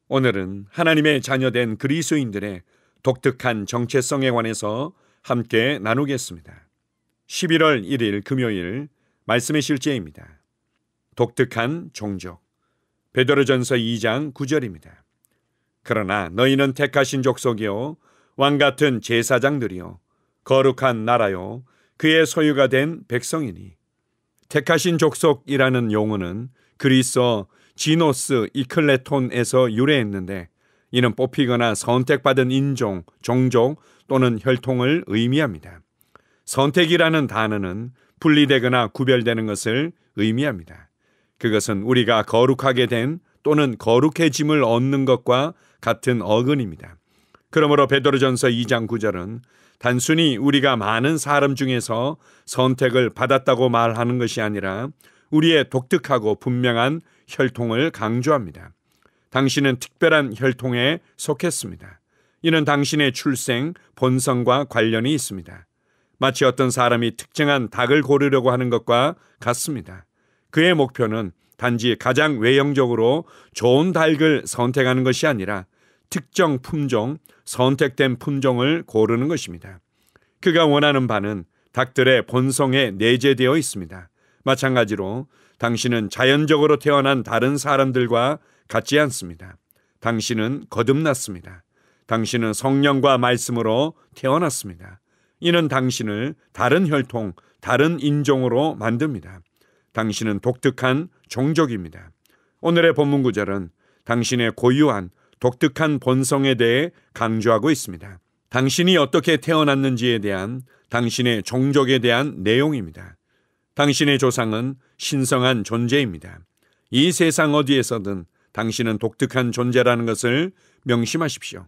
오늘은 하나님의 자녀된 그리스도인들의 독특한 정체성에 관해서 함께 나누겠습니다. 11월 1일 금요일 말씀의 실제입니다. 독특한 종족. 베드로전서 2장 9절입니다. 그러나 너희는 택하신 족속이요 왕같은 제사장들이요 거룩한 나라요 그의 소유가 된 백성이니. 택하신 족속이라는 용어는 그리스어 지노스 이클레톤에서 유래했는데, 이는 뽑히거나 선택받은 인종, 종족 또는 혈통을 의미합니다. 선택이라는 단어는 분리되거나 구별되는 것을 의미합니다. 그것은 우리가 거룩하게 된 또는 거룩해짐을 얻는 것과 같은 어근입니다. 그러므로 베드로전서 2장 9절은 단순히 우리가 많은 사람 중에서 선택을 받았다고 말하는 것이 아니라 우리의 독특하고 분명한 혈통을 강조합니다. 당신은 특별한 혈통에 속했습니다. 이는 당신의 출생, 본성과 관련이 있습니다. 마치 어떤 사람이 특정한 닭을 고르려고 하는 것과 같습니다. 그의 목표는 단지 가장 외형적으로 좋은 닭을 선택하는 것이 아니라 특정 품종, 선택된 품종을 고르는 것입니다. 그가 원하는 바는 닭들의 본성에 내재되어 있습니다. 마찬가지로 당신은 자연적으로 태어난 다른 사람들과 같지 않습니다. 당신은 거듭났습니다. 당신은 성령과 말씀으로 태어났습니다. 이는 당신을 다른 혈통, 다른 인종으로 만듭니다. 당신은 독특한 종족입니다. 오늘의 본문 구절은 당신의 고유한 독특한 본성에 대해 강조하고 있습니다. 당신이 어떻게 태어났는지에 대한 당신의 종족에 대한 내용입니다. 당신의 조상은 신성한 존재입니다. 이 세상 어디에서든 당신은 독특한 존재라는 것을 명심하십시오.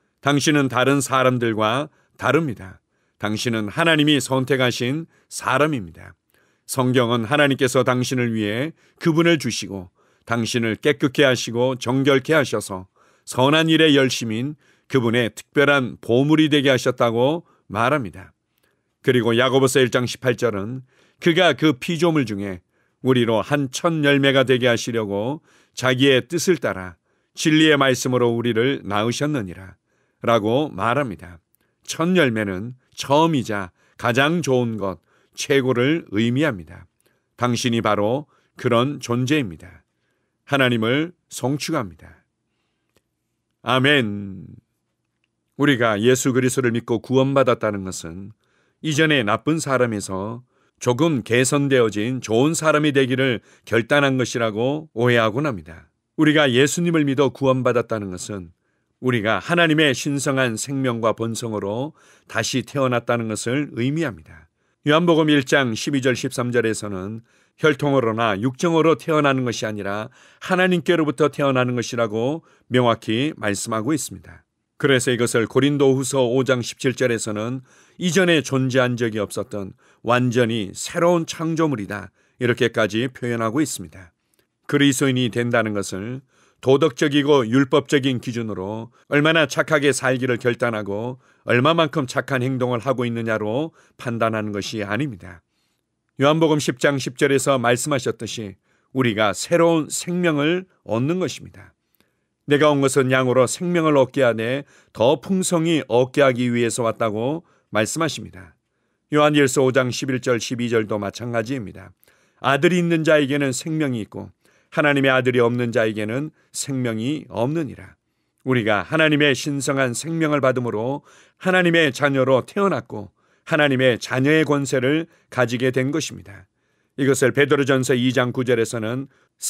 당신은 다른 사람들과 다릅니다. 당신은 하나님이 선택하신 사람입니다. 성경은 하나님께서 당신을 위해 그분을 주시고 당신을 깨끗게 하시고 정결케 하셔서 선한 일에 열심인 그분의 특별한 보물이 되게 하셨다고 말합니다. 그리고 야고보서 1장 18절은 그가 그 피조물 중에 우리로 한 첫 열매가 되게 하시려고 자기의 뜻을 따라 진리의 말씀으로 우리를 낳으셨느니라 라고 말합니다. 첫 열매는 처음이자 가장 좋은 것, 최고를 의미합니다. 당신이 바로 그런 존재입니다. 하나님을 송축합니다. 아멘. 우리가 예수 그리스도를 믿고 구원받았다는 것은 이전에 나쁜 사람에서 조금 개선되어진 좋은 사람이 되기를 결단한 것이라고 오해하곤 합니다. 우리가 예수님을 믿어 구원받았다는 것은 우리가 하나님의 신성한 생명과 본성으로 다시 태어났다는 것을 의미합니다. 요한복음 1장 12절 13절에서는 혈통으로나 육정으로 태어나는 것이 아니라 하나님께로부터 태어나는 것이라고 명확히 말씀하고 있습니다. 그래서 이것을 고린도후서 5장 17절에서는 이전에 존재한 적이 없었던 완전히 새로운 창조물이다, 이렇게까지 표현하고 있습니다. 그리스도인이 된다는 것을 도덕적이고 율법적인 기준으로 얼마나 착하게 살기를 결단하고 얼마만큼 착한 행동을 하고 있느냐로 판단하는 것이 아닙니다. 요한복음 10장 10절에서 말씀하셨듯이 우리가 새로운 생명을 얻는 것입니다. 내가 온 것은 양으로 생명을 얻게 하되 더 풍성히 얻게 하기 위해서 왔다고 말씀하십니다. 요한일서 5장 11절 12절도 마찬가지입니다. 아들이 있는 자에게는 생명이 있고 하나님의 아들이 없는 자에게는 생명이 없느니라. 우리가 하나님의 신성한 생명을 받음으로 하나님의 자녀로 태어났고 하나님의 자녀의 권세를 가지게 된 것입니다. 이것을 베드로전서 2장 9절에서는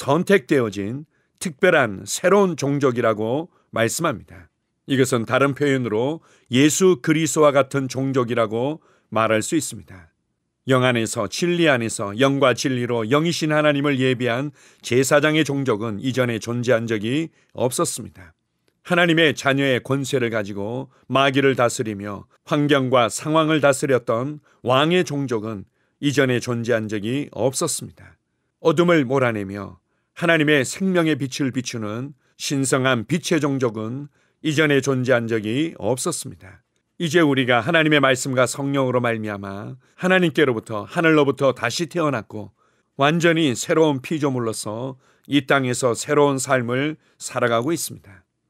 선택되어진 특별한 새로운 종족이라고 말씀합니다. 이것은 다른 표현으로 예수 그리스도와 같은 종족이라고 말할 수 있습니다. 영 안에서 진리 안에서 영과 진리로 영이신 하나님을 예비한 제사장의 종족은 이전에 존재한 적이 없었습니다. 하나님의 자녀의 권세를 가지고 마귀를 다스리며 환경과 상황을 다스렸던 왕의 종족은 이전에 존재한 적이 없었습니다. 어둠을 몰아내며 하나님의 생명의 빛을 비추는 신성한 빛의 종족은 이전에 존재한 적이 없었습니다. 이제 우리가 하나님의 말씀과 성령으로 말미암아 하나님께로부터 하늘로부터 다시 태어났고 완전히 새로운 피조물로서 이 땅에서 새로운 삶을 살아가고 있습니다.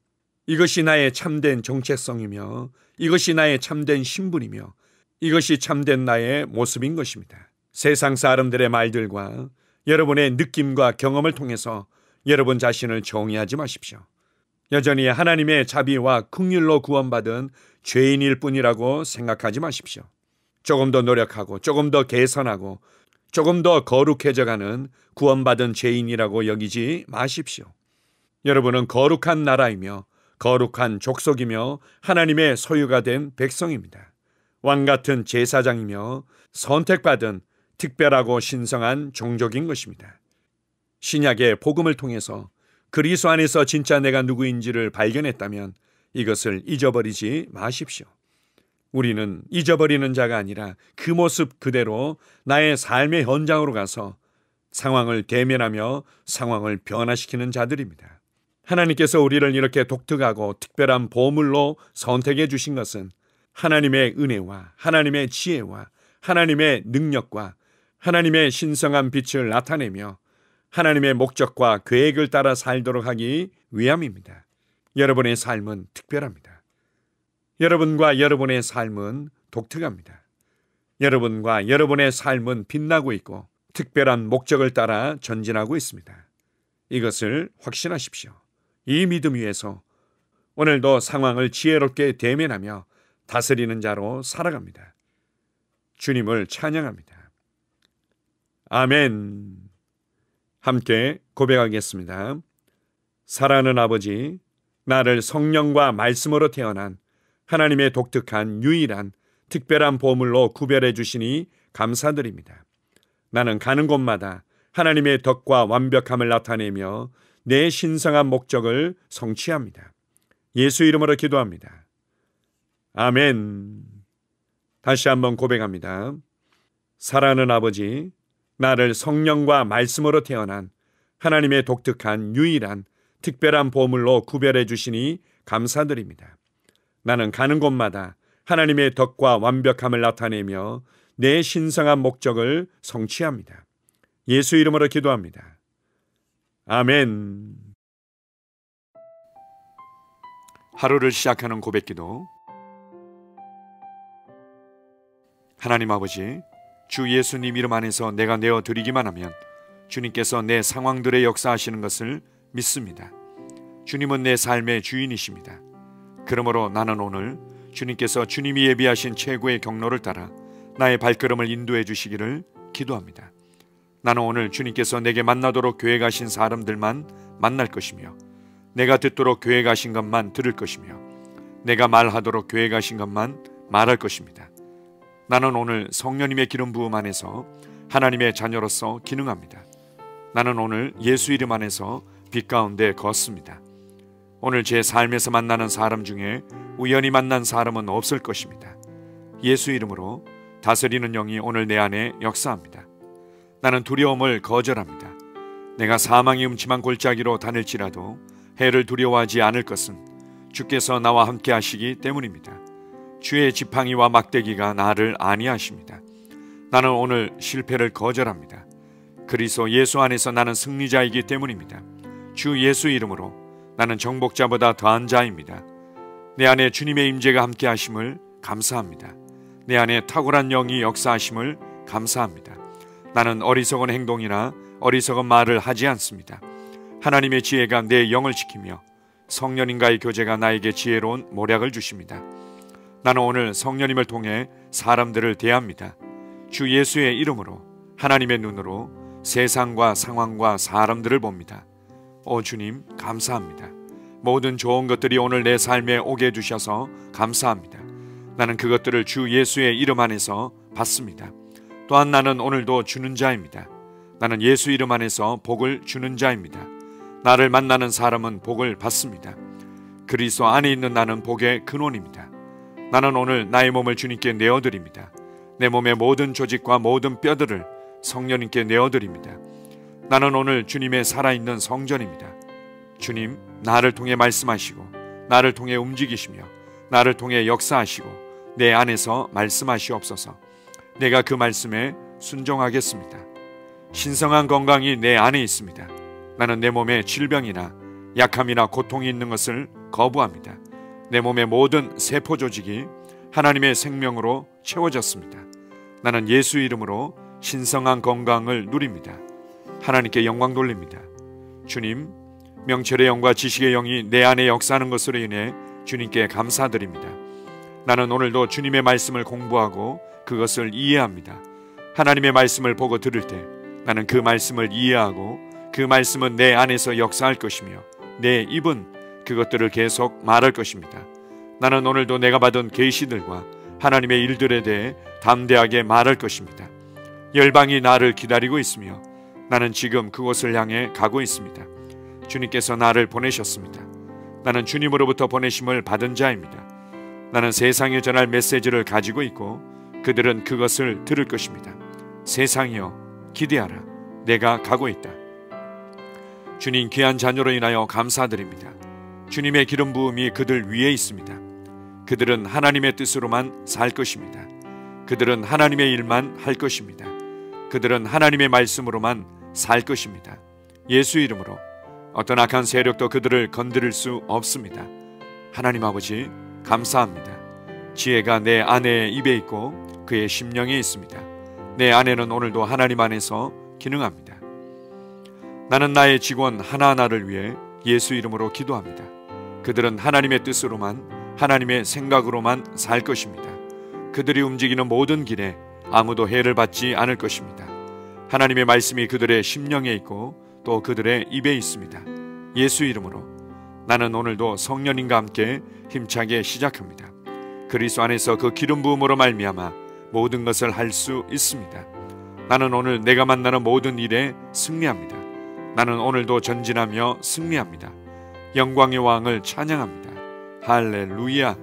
이것이 나의 참된 정체성이며 이것이 나의 참된 신분이며 이것이 참된 나의 모습인 것입니다. 세상 사람들의 말들과 여러분의 느낌과 경험을 통해서 여러분 자신을 정의하지 마십시오. 여전히 하나님의 자비와 긍휼로 구원받은 죄인일 뿐이라고 생각하지 마십시오. 조금 더 노력하고 조금 더 개선하고 조금 더 거룩해져가는 구원받은 죄인이라고 여기지 마십시오. 여러분은 거룩한 나라이며 거룩한 족속이며 하나님의 소유가 된 백성입니다. 왕같은 제사장이며 선택받은 특별하고 신성한 종족인 것입니다. 신약의 복음을 통해서 그리스도 안에서 진짜 내가 누구인지를 발견했다면 이것을 잊어버리지 마십시오. 우리는 잊어버리는 자가 아니라 그 모습 그대로 나의 삶의 현장으로 가서 상황을 대면하며 상황을 변화시키는 자들입니다. 하나님께서 우리를 이렇게 독특하고 특별한 보물로 선택해 주신 것은 하나님의 은혜와 하나님의 지혜와 하나님의 능력과 하나님의 신성한 빛을 나타내며 하나님의 목적과 계획을 따라 살도록 하기 위함입니다. 여러분의 삶은 특별합니다. 여러분과 여러분의 삶은 독특합니다. 여러분과 여러분의 삶은 빛나고 있고 특별한 목적을 따라 전진하고 있습니다. 이것을 확신하십시오. 이 믿음 위에서 오늘도 상황을 지혜롭게 대면하며 다스리는 자로 살아갑니다. 주님을 찬양합니다. 아멘. 함께 고백하겠습니다. 사랑하는 아버지, 나를 성령과 말씀으로 태어난 하나님의 독특한 유일한 특별한 보물로 구별해 주시니 감사드립니다. 나는 가는 곳마다 하나님의 덕과 완벽함을 나타내며 내 신성한 목적을 성취합니다. 예수 이름으로 기도합니다. 아멘. 다시 한번 고백합니다. 사랑하는 아버지, 나를 성령과 말씀으로 태어난 하나님의 독특한 유일한 특별한 보물로 구별해 주시니 감사드립니다. 나는 가는 곳마다 하나님의 덕과 완벽함을 나타내며 내 신성한 목적을 성취합니다. 예수 이름으로 기도합니다. 아멘. 하루를 시작하는 고백기도. 하나님 아버지, 주 예수님 이름 안에서 내가 내어드리기만 하면 주님께서 내 상황들의 역사하시는 것을 믿습니다. 주님은 내 삶의 주인이십니다. 그러므로 나는 오늘 주님께서 주님이 예비하신 최고의 경로를 따라 나의 발걸음을 인도해 주시기를 기도합니다. 나는 오늘 주님께서 내게 만나도록 계획하신 사람들만 만날 것이며 내가 듣도록 계획하신 것만 들을 것이며 내가 말하도록 계획하신 것만 말할 것입니다. 나는 오늘 성령님의 기름 부음 안에서 하나님의 자녀로서 기능합니다. 나는 오늘 예수 이름 안에서 빛 가운데 걷습니다. 오늘 제 삶에서 만나는 사람 중에 우연히 만난 사람은 없을 것입니다. 예수 이름으로 다스리는 영이 오늘 내 안에 역사합니다. 나는 두려움을 거절합니다. 내가 사망의 음침한 골짜기로 다닐지라도 해를 두려워하지 않을 것은 주께서 나와 함께 하시기 때문입니다. 주의 지팡이와 막대기가 나를 안위하십니다. 나는 오늘 실패를 거절합니다. 그리스도 예수 안에서 나는 승리자이기 때문입니다. 주 예수 이름으로 나는 정복자보다 더한 자입니다. 내 안에 주님의 임재가 함께 하심을 감사합니다. 내 안에 탁월한 영이 역사하심을 감사합니다. 나는 어리석은 행동이나 어리석은 말을 하지 않습니다. 하나님의 지혜가 내 영을 지키며 성령님과의 교제가 나에게 지혜로운 모략을 주십니다. 나는 오늘 성령님을 통해 사람들을 대합니다. 주 예수의 이름으로 하나님의 눈으로 세상과 상황과 사람들을 봅니다. 오 주님 감사합니다. 모든 좋은 것들이 오늘 내 삶에 오게 해주셔서 감사합니다. 나는 그것들을 주 예수의 이름 안에서 받습니다. 또한 나는 오늘도 주는 자입니다. 나는 예수 이름 안에서 복을 주는 자입니다. 나를 만나는 사람은 복을 받습니다. 그리스도 안에 있는 나는 복의 근원입니다. 나는 오늘 나의 몸을 주님께 내어드립니다. 내 몸의 모든 조직과 모든 뼈들을 성령님께 내어드립니다. 나는 오늘 주님의 살아있는 성전입니다. 주님, 나를 통해 말씀하시고 나를 통해 움직이시며 나를 통해 역사하시고 내 안에서 말씀하시옵소서. 내가 그 말씀에 순종하겠습니다. 신성한 건강이 내 안에 있습니다. 나는 내 몸에 질병이나 약함이나 고통이 있는 것을 거부합니다. 내 몸의 모든 세포 조직이 하나님의 생명으로 채워졌습니다. 나는 예수 이름으로 신성한 건강을 누립니다. 하나님께 영광 돌립니다. 주님, 명철의 영과 지식의 영이 내 안에 역사하는 것으로 인해 주님께 감사드립니다. 나는 오늘도 주님의 말씀을 공부하고 그것을 이해합니다. 하나님의 말씀을 보고 들을 때 나는 그 말씀을 이해하고 그 말씀은 내 안에서 역사할 것이며 내 입은 그것들을 계속 말할 것입니다. 나는 오늘도 내가 받은 계시들과 하나님의 일들에 대해 담대하게 말할 것입니다. 열방이 나를 기다리고 있으며 나는 지금 그곳을 향해 가고 있습니다. 주님께서 나를 보내셨습니다. 나는 주님으로부터 보내심을 받은 자입니다. 나는 세상에 전할 메시지를 가지고 있고 그들은 그것을 들을 것입니다. 세상이여 기대하라. 내가 가고 있다. 주님 귀한 자녀로 인하여 감사드립니다. 주님의 기름 부음이 그들 위에 있습니다. 그들은 하나님의 뜻으로만 살 것입니다. 그들은 하나님의 일만 할 것입니다. 그들은 하나님의 말씀으로만 살 것입니다. 예수 이름으로 어떤 악한 세력도 그들을 건드릴 수 없습니다. 하나님 아버지 감사합니다. 지혜가 내 아내의 입에 있고 그의 심령에 있습니다. 내 아내는 오늘도 하나님 안에서 기능합니다. 나는 나의 직원 하나하나를 위해 예수 이름으로 기도합니다. 그들은 하나님의 뜻으로만 하나님의 생각으로만 살 것입니다. 그들이 움직이는 모든 길에 아무도 해를 받지 않을 것입니다. 하나님의 말씀이 그들의 심령에 있고 또 그들의 입에 있습니다. 예수 이름으로 나는 오늘도 성령님과 함께 힘차게 시작합니다. 그리스도 안에서 그 기름 부음으로 말미암아 모든 것을 할 수 있습니다. 나는 오늘 내가 만나는 모든 일에 승리합니다. 나는 오늘도 전진하며 승리합니다. 영광의 왕을 찬양합니다. 할렐루야.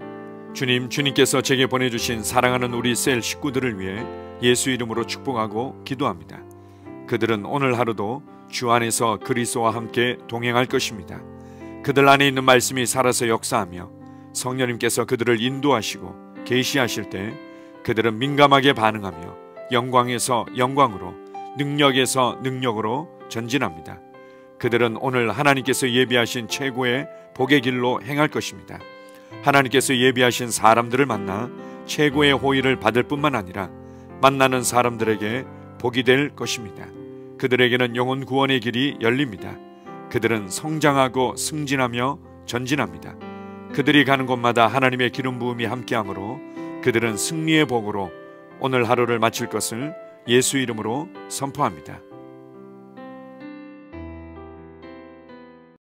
주님께서 제게 보내주신 사랑하는 우리 셀 식구들을 위해 예수 이름으로 축복하고 기도합니다. 그들은 오늘 하루도 주 안에서 그리스도와 함께 동행할 것입니다. 그들 안에 있는 말씀이 살아서 역사하며 성령님께서 그들을 인도하시고 계시하실 때 그들은 민감하게 반응하며 영광에서 영광으로 능력에서 능력으로 전진합니다. 그들은 오늘 하나님께서 예비하신 최고의 복의 길로 행할 것입니다. 하나님께서 예비하신 사람들을 만나 최고의 호의를 받을 뿐만 아니라 만나는 사람들에게 복이 될 것입니다. 그들에게는 영혼 구원의 길이 열립니다. 그들은 성장하고 승진하며 전진합니다. 그들이 가는 곳마다 하나님의 기름 부음이 함께하므로 그들은 승리의 복으로 오늘 하루를 마칠 것을 예수 이름으로 선포합니다.